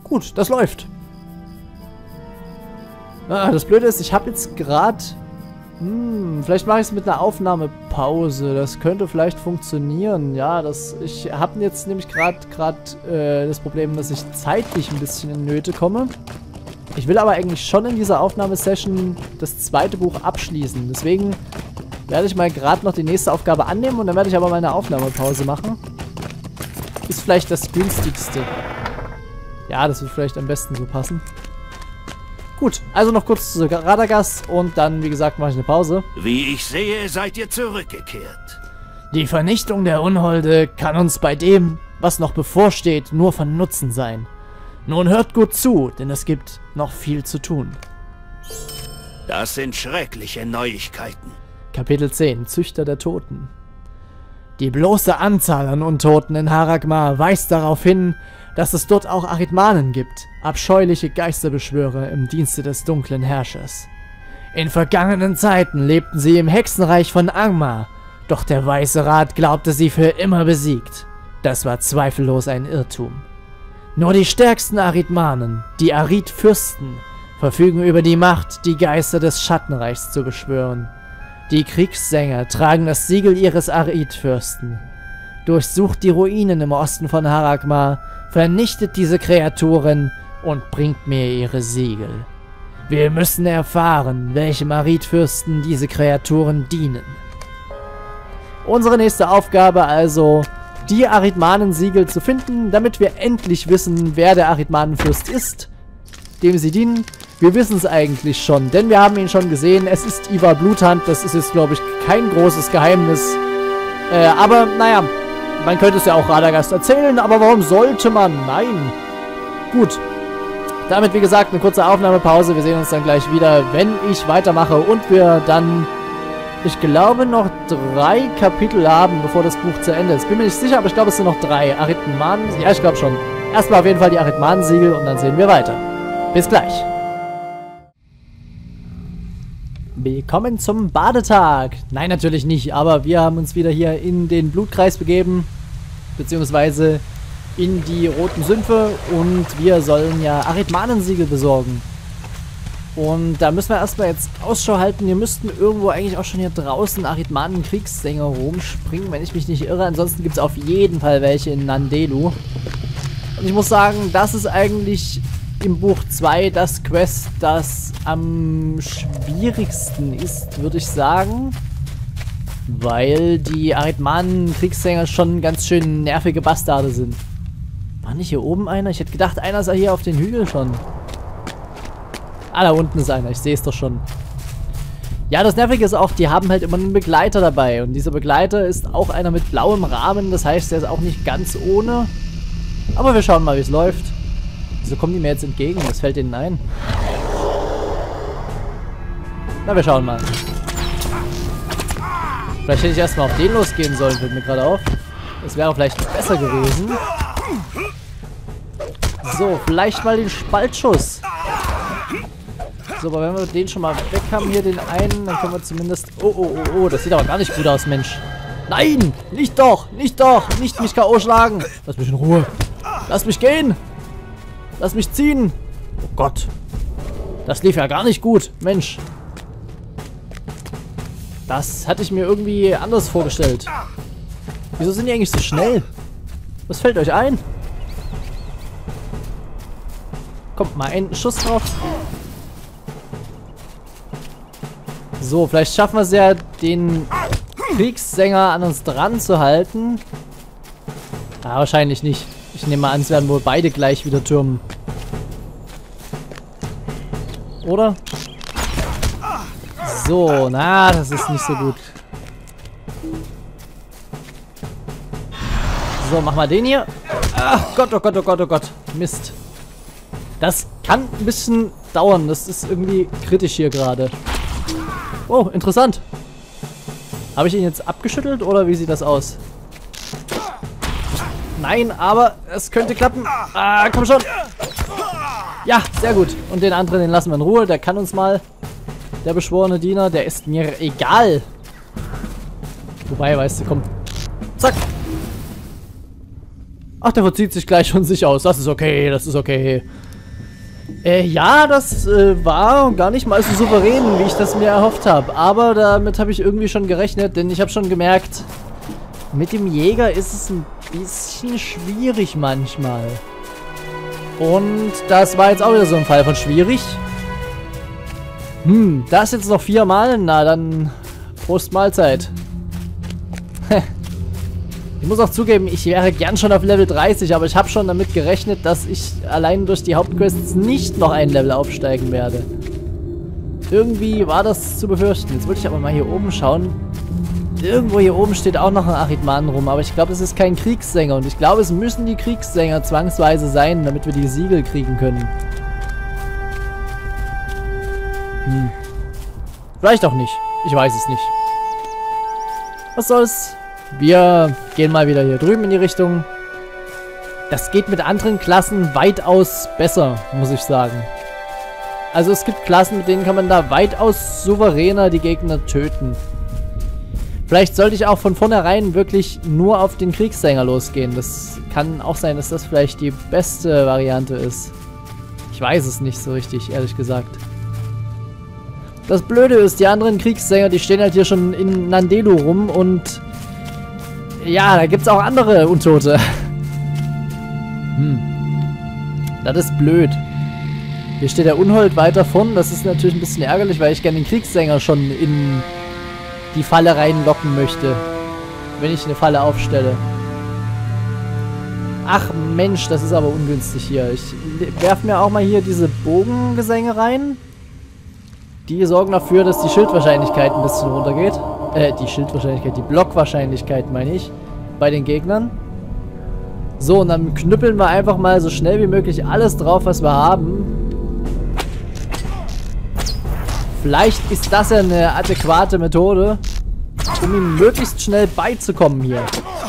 Gut, das läuft. Ah, das Blöde ist, ich habe jetzt gerade... vielleicht mache ich es mit einer Aufnahmepause. Das könnte vielleicht funktionieren. Ja, ich habe jetzt nämlich gerade das Problem, dass ich zeitlich ein bisschen in Nöte komme. Ich will aber eigentlich schon in dieser Aufnahmesession das zweite Buch abschließen. Deswegen werde ich mal gerade noch die nächste Aufgabe annehmen und dann werde ich aber mal eine Aufnahmepause machen. Ist vielleicht das günstigste. Ja, das wird vielleicht am besten so passen. Gut, also noch kurz zu Radagast und dann, wie gesagt, mache ich eine Pause. Wie ich sehe, seid ihr zurückgekehrt. Die Vernichtung der Unholde kann uns bei dem, was noch bevorsteht, nur von Nutzen sein. Nun hört gut zu, denn es gibt noch viel zu tun. Das sind schreckliche Neuigkeiten. Kapitel 10, Züchter der Toten. Die bloße Anzahl an Untoten in Haragmar weist darauf hin, dass es dort auch Aridmanen gibt, abscheuliche Geisterbeschwörer im Dienste des dunklen Herrschers. In vergangenen Zeiten lebten sie im Hexenreich von Angmar, doch der Weiße Rat glaubte sie für immer besiegt. Das war zweifellos ein Irrtum. Nur die stärksten Aridmanen, die Arid-Fürsten, verfügen über die Macht, die Geister des Schattenreichs zu beschwören. Die Kriegssänger tragen das Siegel ihres Arid-Fürsten. Durchsucht die Ruinen im Osten von Haragmar, vernichtet diese Kreaturen und bringt mir ihre Siegel. Wir müssen erfahren, welchem Arid-Fürsten diese Kreaturen dienen. Unsere nächste Aufgabe also, die Aridmanen-Siegel zu finden, damit wir endlich wissen, wer der Aridmanen-Fürst ist, dem sie dienen. Wir wissen es eigentlich schon, denn wir haben ihn schon gesehen. Es ist Ivar Bluthand, das ist jetzt, glaube ich, kein großes Geheimnis. Aber, naja, man könnte es ja auch Radagast erzählen, aber warum sollte man? Nein. Gut. Damit, wie gesagt, eine kurze Aufnahmepause. Wir sehen uns dann gleich wieder, wenn ich weitermache und wir dann, ich glaube, noch 3 Kapitel haben, bevor das Buch zu Ende ist. Bin mir nicht sicher, aber ich glaube, es sind noch 3. Aridmanen, ja, ich glaube schon. Erstmal auf jeden Fall die Aridmanen-Siegel und dann sehen wir weiter. Bis gleich. Willkommen zum Badetag. Nein, natürlich nicht, aber wir haben uns wieder hier in den Blutkreis begeben, beziehungsweise in die Roten Sümpfe und wir sollen ja Aridmanen-Siegel besorgen. Und da müssen wir erstmal jetzt Ausschau halten. Wir müssten irgendwo eigentlich auch schon hier draußen Aridmanen-Kriegssänger rumspringen, wenn ich mich nicht irre. Ansonsten gibt es auf jeden Fall welche in Nandelu. Und ich muss sagen, das ist eigentlich im Buch 2 das Quest, das am schwierigsten ist, würde ich sagen. Weil die Aridmanen-Kriegssänger schon ganz schön nervige Bastarde sind. War nicht hier oben einer? Ich hätte gedacht, einer sei hier auf den Hügel schon. Ah, da unten ist einer. Ich sehe es doch schon. Ja, das Nervige ist auch, die haben halt immer einen Begleiter dabei. Und dieser Begleiter ist auch einer mit blauem Rahmen. Das heißt, der ist auch nicht ganz ohne. Aber wir schauen mal, wie es läuft. Wieso kommen die mir jetzt entgegen? Was fällt denen ein? Na, wir schauen mal. Vielleicht hätte ich erstmal auf den losgehen sollen, fällt mir gerade auf. Das wäre vielleicht besser gewesen. So, vielleicht mal den Spaltschuss. So, aber wenn wir den schon mal weg haben, hier den einen, dann können wir zumindest... Oh, oh, oh, oh, das sieht aber gar nicht gut aus, Mensch. Nein! Nicht doch! Nicht doch! Nicht mich K.O. schlagen! Lass mich in Ruhe! Lass mich gehen! Lass mich ziehen! Oh Gott! Das lief ja gar nicht gut, Mensch. Das hatte ich mir irgendwie anders vorgestellt. Wieso sind die eigentlich so schnell? Was fällt euch ein? Kommt mal ein Schuss drauf. So, vielleicht schaffen wir es ja, den Kriegssänger an uns dran zu halten. Ah, wahrscheinlich nicht. Ich nehme mal an, es werden wohl beide gleich wieder türmen. Oder? So, na, das ist nicht so gut. So, mach mal den hier. Ach Gott, oh Gott, oh Gott, oh Gott. Mist. Das kann ein bisschen dauern. Das ist irgendwie kritisch hier gerade. Oh, interessant. Habe ich ihn jetzt abgeschüttelt oder wie sieht das aus? Nein, aber es könnte klappen. Ah, komm schon. Ja, sehr gut. Und den anderen, den lassen wir in Ruhe. Der kann uns mal. Der beschworene Diener, der ist mir egal. Wobei, weißt du, komm. Zack. Ach, der verzieht sich gleich von sich aus. Das ist okay, das ist okay. Ja, das war gar nicht mal so souverän, wie ich das mir erhofft habe. Aber damit habe ich irgendwie schon gerechnet, denn ich habe schon gemerkt, mit dem Jäger ist es ein bisschen schwierig manchmal. Und das war jetzt auch wieder so ein Fall von schwierig. Das jetzt noch 4-mal? Na dann, Prost Mahlzeit. Ich muss auch zugeben, ich wäre gern schon auf Level 30, aber ich habe schon damit gerechnet, dass ich allein durch die Hauptquests nicht noch ein Level aufsteigen werde. Irgendwie war das zu befürchten. Jetzt wollte ich aber mal hier oben schauen. Irgendwo hier oben steht auch noch ein Ahrimanen rum, aber ich glaube, es ist kein Kriegssänger. Und ich glaube, es müssen die Kriegssänger zwangsweise sein, damit wir die Siegel kriegen können. Vielleicht auch nicht. Ich weiß es nicht. Was soll's? Wir gehen mal wieder hier drüben in die Richtung. Das geht mit anderen Klassen weitaus besser, muss ich sagen. Also es gibt Klassen, mit denen kann man da weitaus souveräner die Gegner töten. Vielleicht sollte ich auch von vornherein wirklich nur auf den Kriegssänger losgehen. Das kann auch sein, dass das vielleicht die beste Variante ist. Ich weiß es nicht so richtig, ehrlich gesagt. Das Blöde ist, die anderen Kriegssänger, die stehen halt hier schon in Nandelu rum und ja, da gibt's auch andere Untote. Das ist blöd. Hier steht der Unhold weiter vorn. Das ist natürlich ein bisschen ärgerlich, weil ich gerne den Kriegssänger schon in die Falle reinlocken möchte. Wenn ich eine Falle aufstelle. Ach Mensch, das ist aber ungünstig hier. Ich werfe mir auch mal hier diese Bogengesänge rein. Die sorgen dafür, dass die Schildwahrscheinlichkeit ein bisschen runtergeht. Die Blockwahrscheinlichkeit meine ich, bei den Gegnern. So, und dann knüppeln wir einfach mal so schnell wie möglich alles drauf, was wir haben. Vielleicht ist das ja eine adäquate Methode, um ihm möglichst schnell beizukommen hier.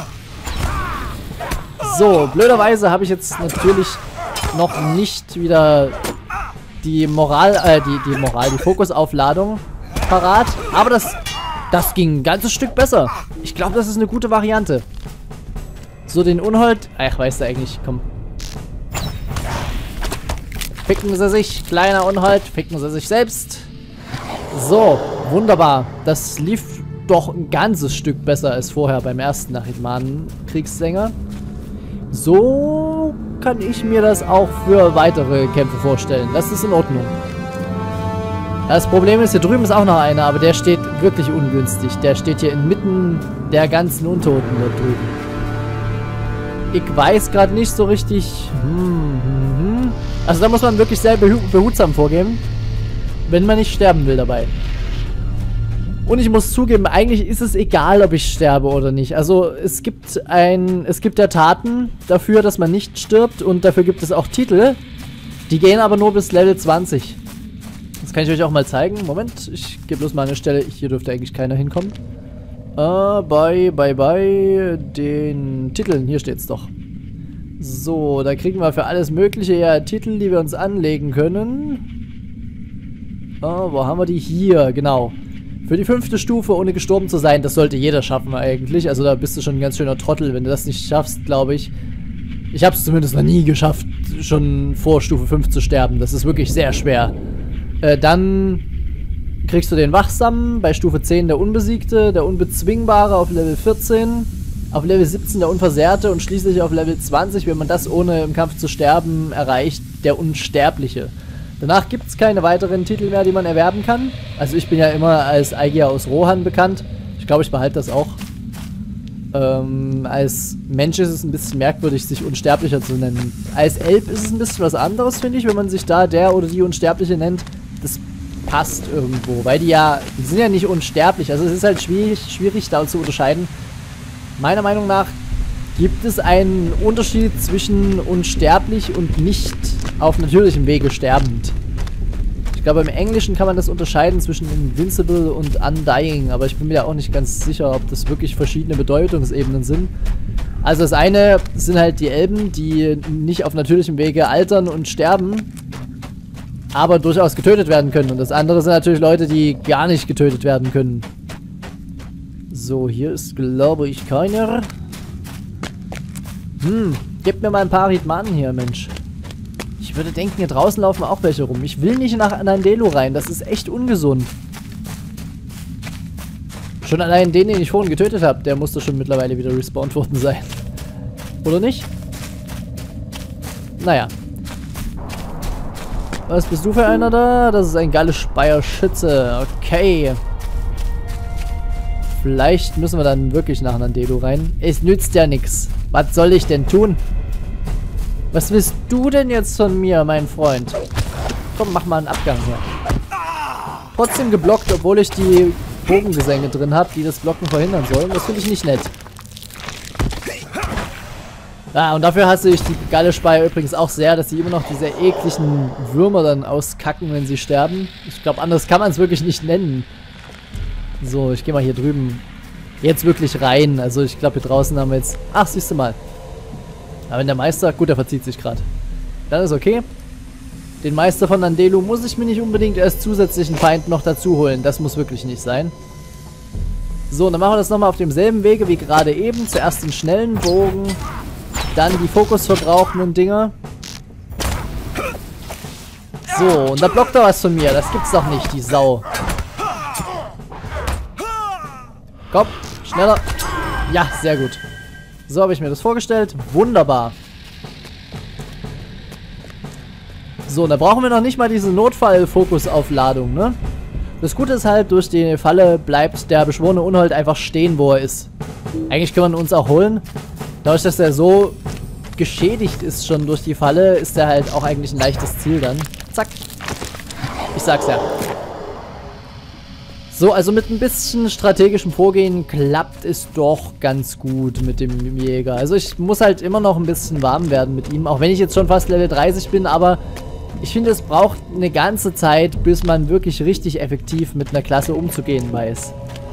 So, blöderweise habe ich jetzt natürlich noch nicht wieder die die Fokusaufladung parat. Aber das ging ein ganzes Stück besser. Ich glaube, das ist eine gute Variante. So, den Unhold. Ach, weißt du eigentlich, komm. Ficken sie sich, kleiner Unhold. Ficken sie sich selbst. So, wunderbar. Das lief doch ein ganzes Stück besser als vorher beim ersten Ahrimanen-Kriegssänger. So kann ich mir das auch für weitere Kämpfe vorstellen. Das ist in Ordnung. Das Problem ist, hier drüben ist auch noch einer, aber der steht wirklich ungünstig. Der steht hier inmitten der ganzen Untoten dort drüben. Ich weiß gerade nicht so richtig. Also da muss man wirklich sehr behutsam vorgehen, wenn man nicht sterben will dabei. Und ich muss zugeben, eigentlich ist es egal, ob ich sterbe oder nicht. Also es gibt ja Taten dafür, dass man nicht stirbt, und dafür gibt es auch Titel. Die gehen aber nur bis Level 20. Das kann ich euch auch mal zeigen. Moment, ich gebe bloß mal eine Stelle. Hier dürfte eigentlich keiner hinkommen. Bei den Titeln. Hier steht's doch. So, da kriegen wir für alles mögliche ja Titel, die wir uns anlegen können. Wo haben wir die? Hier, genau. Für die 5. Stufe, ohne gestorben zu sein, das sollte jeder schaffen eigentlich. Also da bist du schon ein ganz schöner Trottel, wenn du das nicht schaffst, glaube ich. Ich habe es zumindest noch nie geschafft, schon vor Stufe 5 zu sterben. Das ist wirklich sehr schwer. Dann kriegst du den Wachsamen, bei Stufe 10 der Unbesiegte, der Unbezwingbare auf Level 14, auf Level 17 der Unversehrte und schließlich auf Level 20, wenn man das ohne im Kampf zu sterben erreicht, der Unsterbliche. Danach gibt es keine weiteren Titel mehr, die man erwerben kann. Also ich bin ja immer als Eigier aus Rohan bekannt. Ich glaube, ich behalte das auch. Als Mensch ist es ein bisschen merkwürdig, sich Unsterblicher zu nennen. Als Elb ist es ein bisschen was anderes, finde ich, wenn man sich da der oder die Unsterbliche nennt. Das passt irgendwo, weil die sind ja nicht unsterblich. Also es ist halt schwierig da zu unterscheiden. Meiner Meinung nach gibt es einen Unterschied zwischen unsterblich und nicht auf natürlichem Wege sterbend. Ich glaube, im Englischen kann man das unterscheiden zwischen Invincible und Undying, aber ich bin mir ja auch nicht ganz sicher, ob das wirklich verschiedene Bedeutungsebenen sind. Also das eine sind halt die Elben, die nicht auf natürlichem Wege altern und sterben, aber durchaus getötet werden können. Und das andere sind natürlich Leute, die gar nicht getötet werden können. So, hier ist, glaube ich, keiner. Gebt mir mal ein paar Aridmanen hier, Mensch. Ich würde denken, hier draußen laufen auch welche rum. Ich will nicht nach Nandelo rein. Das ist echt ungesund. Schon allein den ich vorhin getötet habe, der musste schon mittlerweile wieder respawned worden sein. Oder nicht? Naja. Was bist du für einer da? Das ist ein Gallespeyer Schütze. Okay. Vielleicht müssen wir dann wirklich nach Nandelo rein. Es nützt ja nichts. Was soll ich denn tun? Was willst du denn jetzt von mir, mein Freund? Komm, mach mal einen Abgang hier. Trotzdem geblockt, obwohl ich die Bogengesänge drin habe, die das Blocken verhindern sollen. Das finde ich nicht nett. Ah, und dafür hasse ich die Gallespeyer übrigens auch sehr, dass sie immer noch diese ekligen Würmer dann auskacken, wenn sie sterben. Ich glaube, anders kann man es wirklich nicht nennen. So, ich gehe mal hier drüben jetzt wirklich rein. Also ich glaube, hier draußen haben wir jetzt... Ach, siehst du mal. Aber wenn der Meister... Gut, der verzieht sich gerade. Dann ist okay. Den Meister von Nandelo muss ich mir nicht unbedingt als zusätzlichen Feind noch dazu holen. Das muss wirklich nicht sein. So, dann machen wir das nochmal auf demselben Wege wie gerade eben. Zuerst den schnellen Bogen. Dann die fokusverbrauchenden Dinger. So, und da blockt er was von mir. Das gibt's doch nicht, die Sau. Komm, schneller. Ja, sehr gut. So habe ich mir das vorgestellt. Wunderbar. So, da brauchen wir noch nicht mal diese Notfall-Fokusaufladung, ne? Das Gute ist halt, durch die Falle bleibt der beschworene Unhold einfach stehen, wo er ist. Eigentlich können wir uns auch holen. Dadurch, dass er so geschädigt ist schon durch die Falle, ist er halt auch eigentlich ein leichtes Ziel dann. Zack. Ich sag's ja. So, also mit ein bisschen strategischem Vorgehen klappt es doch ganz gut mit dem Jäger. Also ich muss halt immer noch ein bisschen warm werden mit ihm, auch wenn ich jetzt schon fast Level 30 bin, aber ich finde, es braucht eine ganze Zeit, bis man wirklich richtig effektiv mit einer Klasse umzugehen weiß.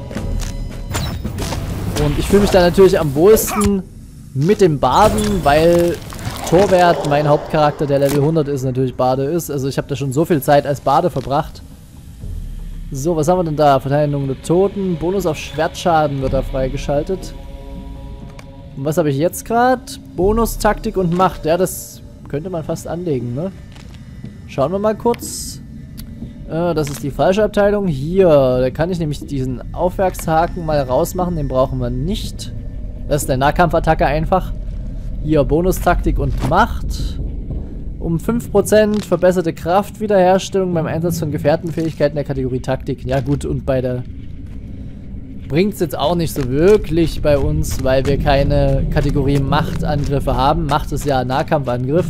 Und ich fühle mich da natürlich am wohlsten mit dem Baden, weil Torwert, mein Hauptcharakter, der Level 100 ist, natürlich Bade ist. Also ich habe da schon so viel Zeit als Bade verbracht. So, was haben wir denn da? Verteidigung der Toten. Bonus auf Schwertschaden wird da freigeschaltet. Und was habe ich jetzt gerade? Bonus, Taktik und Macht. Ja, das könnte man fast anlegen, ne? Schauen wir mal kurz. Das ist die falsche Abteilung. Hier, da kann ich nämlich diesen Aufwärtshaken mal rausmachen. Den brauchen wir nicht. Das ist eine Nahkampfattacke einfach. Hier, Bonus, Taktik und Macht. Um 5% verbesserte Kraftwiederherstellung beim Einsatz von Gefährtenfähigkeiten der Kategorie Taktik. Ja gut, und bei der... Bringt es jetzt auch nicht so wirklich bei uns, weil wir keine Kategorie Machtangriffe haben. Macht ist ja Nahkampfangriff.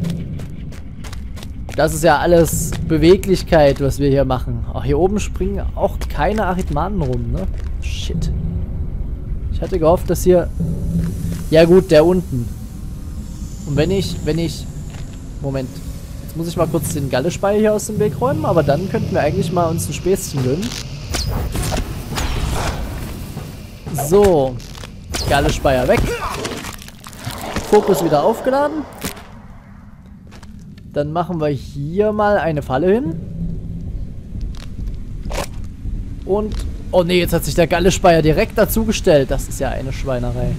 Das ist ja alles Beweglichkeit, was wir hier machen. Ach, hier oben springen auch keine Aridmanen rum, ne? Shit. Ich hatte gehofft, dass hier... Ja gut, der unten. Und wenn ich... Moment. Jetzt muss ich mal kurz den Gallespeyer hier aus dem Weg räumen, aber dann könnten wir eigentlich mal uns ein Späßchen gönnen. So. Gallespeyer weg. Fokus wieder aufgeladen. Dann machen wir hier mal eine Falle hin. Und... Oh ne, jetzt hat sich der Gallespeyer direkt dazugestellt. Das ist ja eine Schweinerei.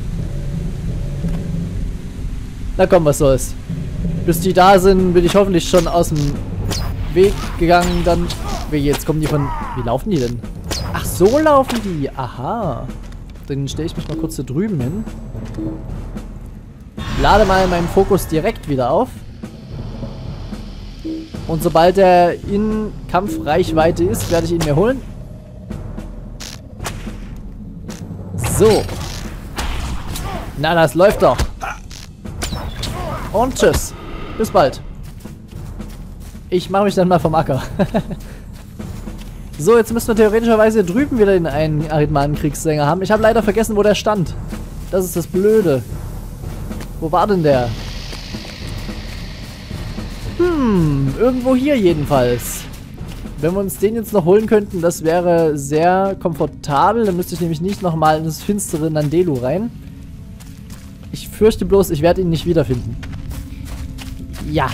Na komm, was soll's. Bis die da sind, bin ich hoffentlich schon aus dem Weg gegangen. Dann... Jetzt kommen die von... Wie laufen die denn? Ach, so laufen die. Aha. Dann stelle ich mich mal kurz hier drüben hin. Lade mal meinen Fokus direkt wieder auf. Und sobald er in Kampfreichweite ist, werde ich ihn mir holen. So. Na, das läuft doch. Und tschüss. Bis bald. Ich mache mich dann mal vom Acker. So, jetzt müssen wir theoretischerweise drüben wieder den einen Aridmanen-Kriegssänger haben. Ich habe leider vergessen, wo der stand. Das ist das Blöde. Wo war denn der? Irgendwo hier jedenfalls. Wenn wir uns den jetzt noch holen könnten, das wäre sehr komfortabel. Dann müsste ich nämlich nicht nochmal in das finstere Nandelo rein. Ich fürchte bloß, ich werde ihn nicht wiederfinden. Ja.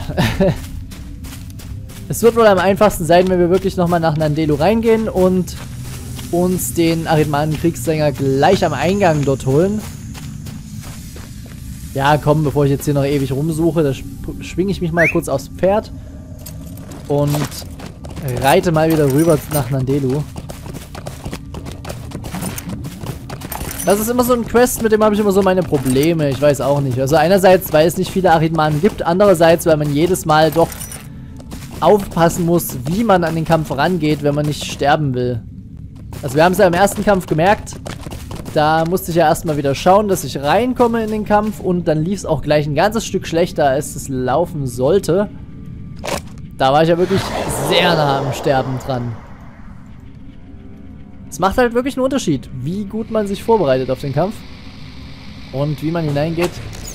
Es wird wohl am einfachsten sein, wenn wir wirklich nochmal nach Nandelo reingehen und uns den Aridmanen-Kriegssänger gleich am Eingang dort holen. Ja, komm, bevor ich jetzt hier noch ewig rumsuche, da schwinge ich mich mal kurz aufs Pferd und reite mal wieder rüber nach Nandelu. Das ist immer so ein Quest, mit dem habe ich immer so meine Probleme. Ich weiß auch nicht. Also einerseits, weil es nicht viele Aridmanen gibt, andererseits, weil man jedes Mal doch aufpassen muss, wie man an den Kampf rangeht, wenn man nicht sterben will. Also wir haben es ja im ersten Kampf gemerkt. Da musste ich ja erstmal wieder schauen, dass ich reinkomme in den Kampf und dann lief es auch gleich ein ganzes Stück schlechter, als es laufen sollte. Da war ich ja wirklich sehr nah am Sterben dran. Es macht halt wirklich einen Unterschied, wie gut man sich vorbereitet auf den Kampf und wie man hineingeht.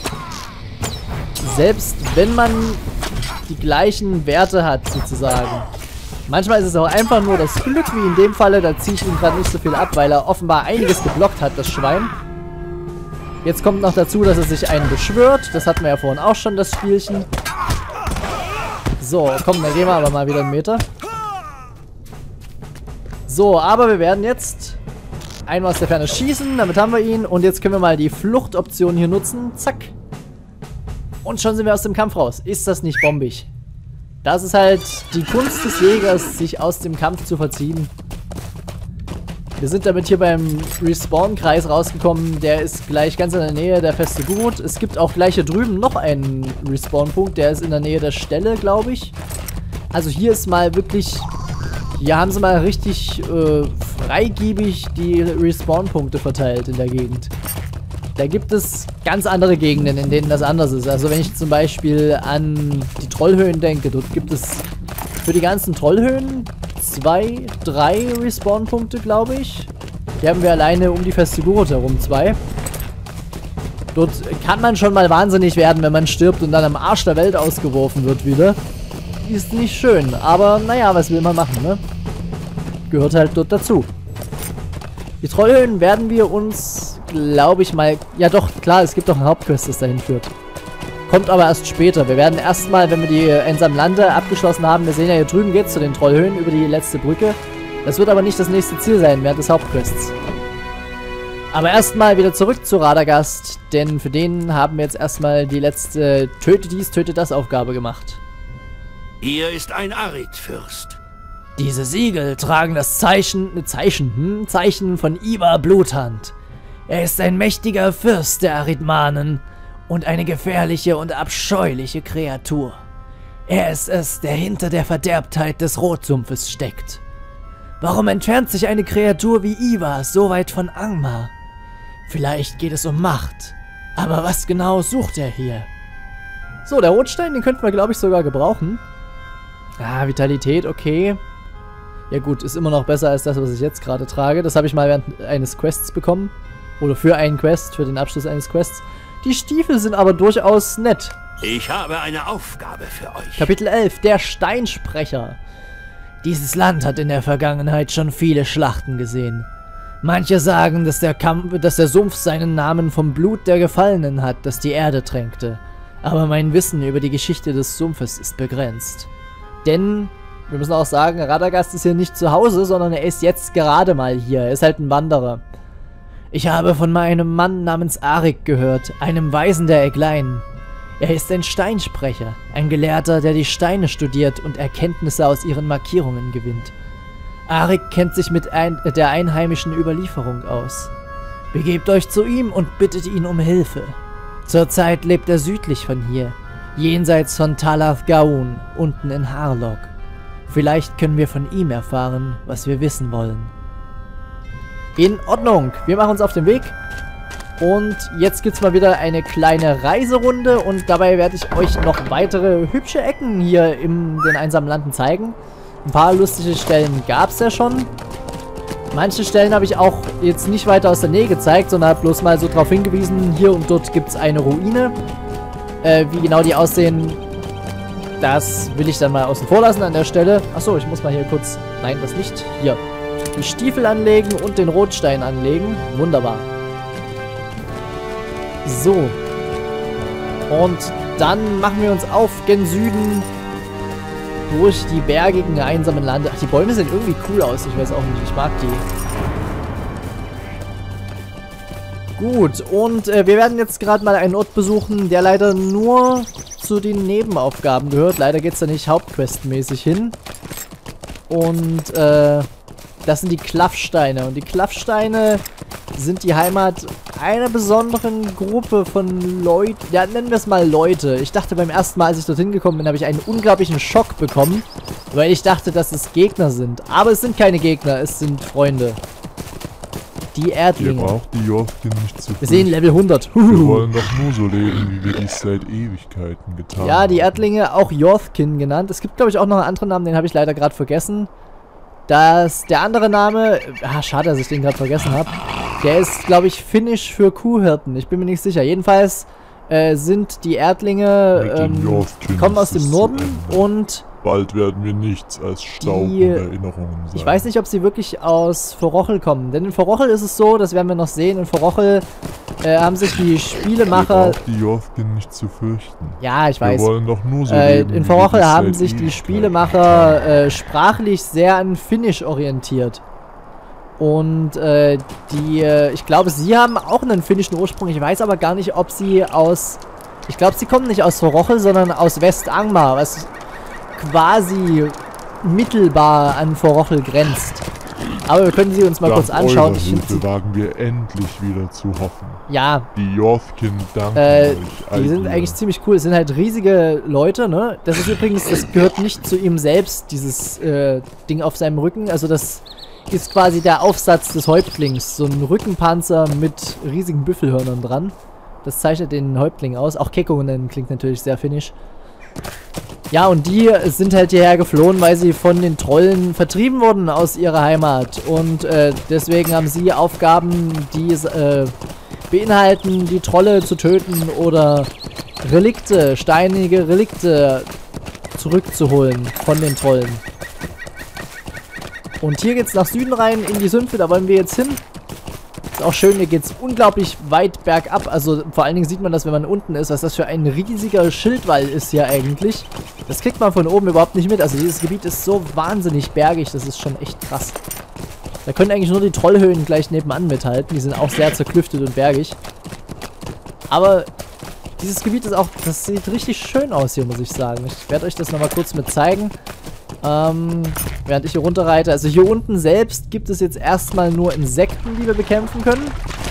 Selbst wenn man die gleichen Werte hat, sozusagen. Manchmal ist es auch einfach nur das Glück, wie in dem Falle. Da ziehe ich ihm gerade nicht so viel ab, weil er offenbar einiges geblockt hat, das Schwein. Jetzt kommt noch dazu, dass er sich einen beschwört. Das hatten wir ja vorhin auch schon, das Spielchen. So, komm, dann gehen wir aber mal wieder einen Meter. So, aber wir werden jetzt einmal aus der Ferne schießen. Damit haben wir ihn. Und jetzt können wir mal die Fluchtoption hier nutzen. Zack. Und schon sind wir aus dem Kampf raus. Ist das nicht bombig? Das ist halt die Kunst des Jägers, sich aus dem Kampf zu verziehen. Wir sind damit hier beim Respawn-Kreis rausgekommen. Der ist gleich ganz in der Nähe der Feste Gurut. Es gibt auch gleich hier drüben noch einen Respawn-Punkt. Der ist in der Nähe der Stelle, glaube ich. Also hier ist mal wirklich... Hier haben sie mal richtig freigebig die Respawn-Punkte verteilt in der Gegend. Da gibt es ganz andere Gegenden, in denen das anders ist. Also wenn ich zum Beispiel an die Trollhöhen denke, dort gibt es für die ganzen Trollhöhen 2, 3 Respawn-Punkte, glaube ich. Hier haben wir alleine um die Feste Gurut herum 2. Dort kann man schon mal wahnsinnig werden, wenn man stirbt und dann am Arsch der Welt ausgeworfen wird wieder. Ist nicht schön, aber naja, was will man machen, ne? Gehört halt dort dazu. Die Trollhöhen werden wir uns, glaube ich mal... Ja doch, klar, es gibt doch ein Hauptquest, das dahin führt. Kommt aber erst später. Wir werden erstmal, wenn wir die Einsam Lande abgeschlossen haben, wir sehen ja hier drüben geht's zu den Trollhöhen über die letzte Brücke. Das wird aber nicht das nächste Ziel sein während des Hauptquests. Aber erstmal wieder zurück zu Radagast, denn für den haben wir jetzt erstmal die letzte Töte dies, töte das Aufgabe gemacht. Hier ist ein Arid-Fürst. Diese Siegel tragen das Zeichen von Ivar Bluthand. Er ist ein mächtiger Fürst der Aridmanen und eine gefährliche und abscheuliche Kreatur. Er ist es, der hinter der Verderbtheit des Rotsumpfes steckt. Warum entfernt sich eine Kreatur wie Ivar so weit von Angmar? Vielleicht geht es um Macht. Aber was genau sucht er hier? So, der Rotstein, den könnten wir, glaube ich, sogar gebrauchen. Ah, Vitalität, okay. Ja gut, ist immer noch besser als das, was ich jetzt gerade trage. Das habe ich mal während eines Quests bekommen. Oder für einen Quest, für den Abschluss eines Quests. Die Stiefel sind aber durchaus nett. Ich habe eine Aufgabe für euch. Kapitel 11, der Steinsprecher. Dieses Land hat in der Vergangenheit schon viele Schlachten gesehen. Manche sagen, dass der Sumpf seinen Namen vom Blut der Gefallenen hat, das die Erde tränkte. Aber mein Wissen über die Geschichte des Sumpfes ist begrenzt. Denn, wir müssen auch sagen, Radagast ist hier nicht zu Hause, sondern er ist jetzt gerade mal hier. Er ist halt ein Wanderer. Ich habe von einem Mann namens Arik gehört, einem Weisen der Eglein. Er ist ein Steinsprecher, ein Gelehrter, der die Steine studiert und Erkenntnisse aus ihren Markierungen gewinnt. Arik kennt sich mit der einheimischen Überlieferung aus. Begebt euch zu ihm und bittet ihn um Hilfe. Zurzeit lebt er südlich von hier, jenseits von Talath Gaun, unten in Harlock. Vielleicht können wir von ihm erfahren, was wir wissen wollen. In Ordnung, wir machen uns auf den Weg. Und jetzt gibt es mal wieder eine kleine Reiserunde und dabei werde ich euch noch weitere hübsche Ecken hier in den einsamen Landen zeigen. Ein paar lustige Stellen gab es ja schon. Manche Stellen habe ich auch jetzt nicht weiter aus der Nähe gezeigt, sondern habe bloß mal so darauf hingewiesen, hier und dort gibt es eine Ruine. Wie genau die aussehen, das will ich dann mal außen vor lassen an der Stelle. Achso, ich muss mal hier kurz... Nein, das nicht. Hier. Die Stiefel anlegen und den Rotstein anlegen. Wunderbar. So. Und dann machen wir uns auf gen Süden durch die bergigen, einsamen Lande. Ach, die Bäume sehen irgendwie cool aus. Ich weiß auch nicht. Ich mag die. Gut, und wir werden jetzt gerade mal einen Ort besuchen, der leider nur zu den Nebenaufgaben gehört. Leider geht es da nicht hauptquestmäßig hin. Und das sind die Klaffsteine. Und die Klaffsteine sind die Heimat einer besonderen Gruppe von Leuten. Ja, nennen wir es mal Leute. Ich dachte beim ersten Mal, als ich dorthin gekommen bin, habe ich einen unglaublichen Schock bekommen. Weil ich dachte, dass es Gegner sind. Aber es sind keine Gegner, es sind Freunde. Die Erdlinge. Ihr braucht die Jorfkin nicht zu Wir sehen Level 100. Wir wollen doch nur so leben, wie wir dies seit Ewigkeiten getan haben. Ja, die Erdlinge, auch Jorfkin genannt. Es gibt, glaube ich, auch noch einen anderen Namen, den habe ich leider gerade vergessen. Der andere Name, schade, dass ich den gerade vergessen habe. Der ist, glaube ich, Finnisch für Kuhhirten. Ich bin mir nicht sicher. Jedenfalls sind die Erdlinge, kommen aus dem Norden und... Bald werden wir nichts als Staub und Erinnerungen sein. Ich weiß nicht, ob sie wirklich aus Vorrochel kommen. Denn in Vorrochel ist es so, das werden wir noch sehen, in Vorrochel haben sich die Spielemacher... Ihr braucht die Jorfkin nicht zu fürchten. Ja, ich weiß. Wir wollen doch nur so leben, in Vorrochel haben sich die Spielemacher sprachlich sehr an Finnisch orientiert. Und ich glaube, sie haben auch einen finnischen Ursprung. Ich weiß aber gar nicht, ob sie aus... Ich glaube, sie kommen nicht aus Vorrochel, sondern aus Westangmar, was quasi mittelbar an Vorrochel grenzt. Aber wir können sie uns mal kurz anschauen. Dank eurer Hilfe wagen wir endlich wieder zu hoffen. Ja. Die Jorfkin danken euch. Die sind eigentlich ziemlich cool. Es sind halt riesige Leute, ne? Das ist übrigens, das gehört nicht zu ihm selbst, dieses Ding auf seinem Rücken. Also das ist quasi der Aufsatz des Häuptlings. So ein Rückenpanzer mit riesigen Büffelhörnern dran. Das zeichnet den Häuptling aus. Auch Kekkonen klingt natürlich sehr finnisch. Ja, und die sind halt hierher geflohen, weil sie von den Trollen vertrieben wurden aus ihrer Heimat. Und deswegen haben sie Aufgaben, die beinhalten, die Trolle zu töten oder Relikte, steinige Relikte zurückzuholen von den Trollen. Und hier geht's nach Süden rein, in die Sümpfe, da wollen wir jetzt hin. Ist auch schön, hier geht's unglaublich weit bergab. Also vor allen Dingen sieht man das, wenn man unten ist, was das für ein riesiger Schildwall ist hier eigentlich. Das kriegt man von oben überhaupt nicht mit. Also dieses Gebiet ist so wahnsinnig bergig, das ist schon echt krass. Da können eigentlich nur die Trollhöhen gleich nebenan mithalten. Die sind auch sehr zerklüftet und bergig. Aber dieses Gebiet ist auch, das sieht richtig schön aus hier, muss ich sagen. Ich werde euch das nochmal kurz mit zeigen. Während ich hier runterreite. Also hier unten selbst gibt es jetzt erstmal nur Insekten, die wir bekämpfen können.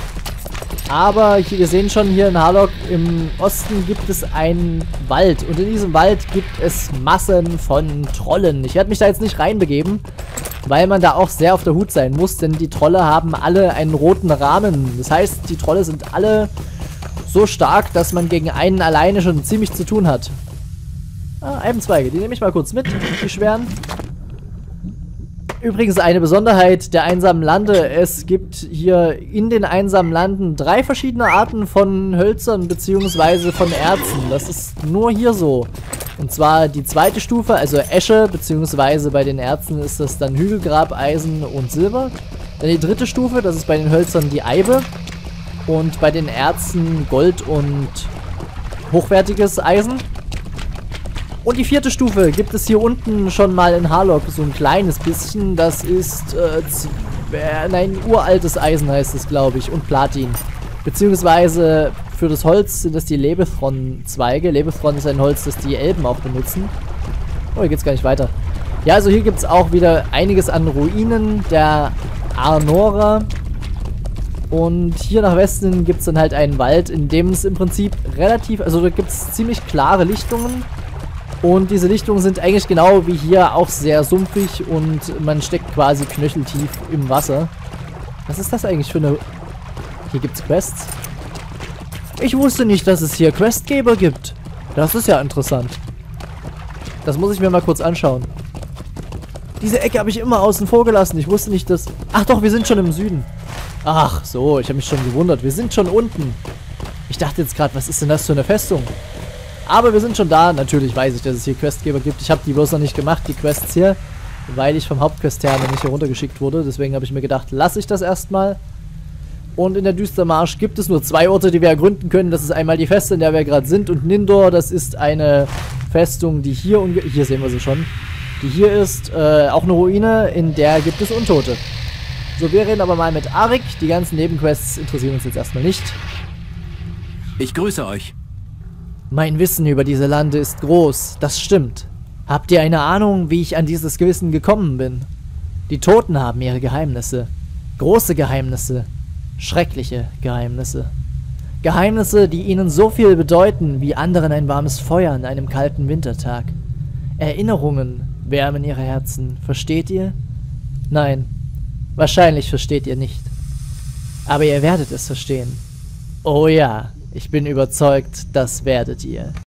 Aber hier, wir sehen schon, hier in Harlock im Osten gibt es einen Wald. Und in diesem Wald gibt es Massen von Trollen. Ich werde mich da jetzt nicht reinbegeben, weil man da auch sehr auf der Hut sein muss. Denn die Trolle haben alle einen roten Rahmen. Das heißt, die Trolle sind alle so stark, dass man gegen einen alleine schon ziemlich zu tun hat. Eibenzweige, die nehme ich mal kurz mit, die schweren. Übrigens eine Besonderheit der einsamen Lande. Es gibt hier in den einsamen Landen 3 verschiedene Arten von Hölzern bzw. von Erzen. Das ist nur hier so. Und zwar die zweite Stufe, also Esche, beziehungsweise bei den Erzen ist das dann Hügelgrabeisen und Silber. Dann die dritte Stufe, das ist bei den Hölzern die Eibe. Und bei den Erzen Gold und hochwertiges Eisen. Und die vierte Stufe gibt es hier unten schon mal in Harlock, so ein kleines bisschen. Das ist, nein, uraltes Eisen heißt es, glaube ich, und Platin. Beziehungsweise für das Holz sind das die Lebethron-Zweige. Lebethron ist ein Holz, das die Elben auch benutzen. Oh, hier geht's gar nicht weiter. Ja, also hier gibt es auch wieder einiges an Ruinen der Arnora. Und hier nach Westen gibt es dann halt einen Wald, in dem es im Prinzip relativ, also da gibt es ziemlich klare Lichtungen. Und diese Lichtungen sind eigentlich genau wie hier auch sehr sumpfig und man steckt quasi knöcheltief im Wasser. Was ist das eigentlich für eine... Hier gibt's Quests? Ich wusste nicht, dass es hier Questgeber gibt. Das ist ja interessant. Das muss ich mir mal kurz anschauen. Diese Ecke habe ich immer außen vor gelassen. Ich wusste nicht, dass... Ach doch, wir sind schon im Süden. Ach so, ich habe mich schon gewundert. Wir sind schon unten. Ich dachte jetzt gerade, was ist denn das für eine Festung? Aber wir sind schon da. Natürlich weiß ich, dass es hier Questgeber gibt. Ich habe die bloß noch nicht gemacht, die Quests hier. Weil ich vom Hauptquest-Herrn nicht hier runtergeschickt wurde. Deswegen habe ich mir gedacht, lasse ich das erstmal. Und in der Düstermarsch gibt es nur 2 Orte, die wir ergründen können. Das ist einmal die Feste, in der wir gerade sind. Und Nindor, das ist eine Festung, die hier... Hier sehen wir sie schon. Die hier ist auch eine Ruine, in der gibt es Untote. So, wir reden aber mal mit Arik. Die ganzen Nebenquests interessieren uns jetzt erstmal nicht. Ich grüße euch. Mein Wissen über diese Lande ist groß, das stimmt. Habt ihr eine Ahnung, wie ich an dieses Wissen gekommen bin? Die Toten haben ihre Geheimnisse. Große Geheimnisse. Schreckliche Geheimnisse. Geheimnisse, die ihnen so viel bedeuten, wie anderen ein warmes Feuer an einem kalten Wintertag. Erinnerungen wärmen ihre Herzen, versteht ihr? Nein, wahrscheinlich versteht ihr nicht. Aber ihr werdet es verstehen. Oh ja, ich bin überzeugt, das werdet ihr.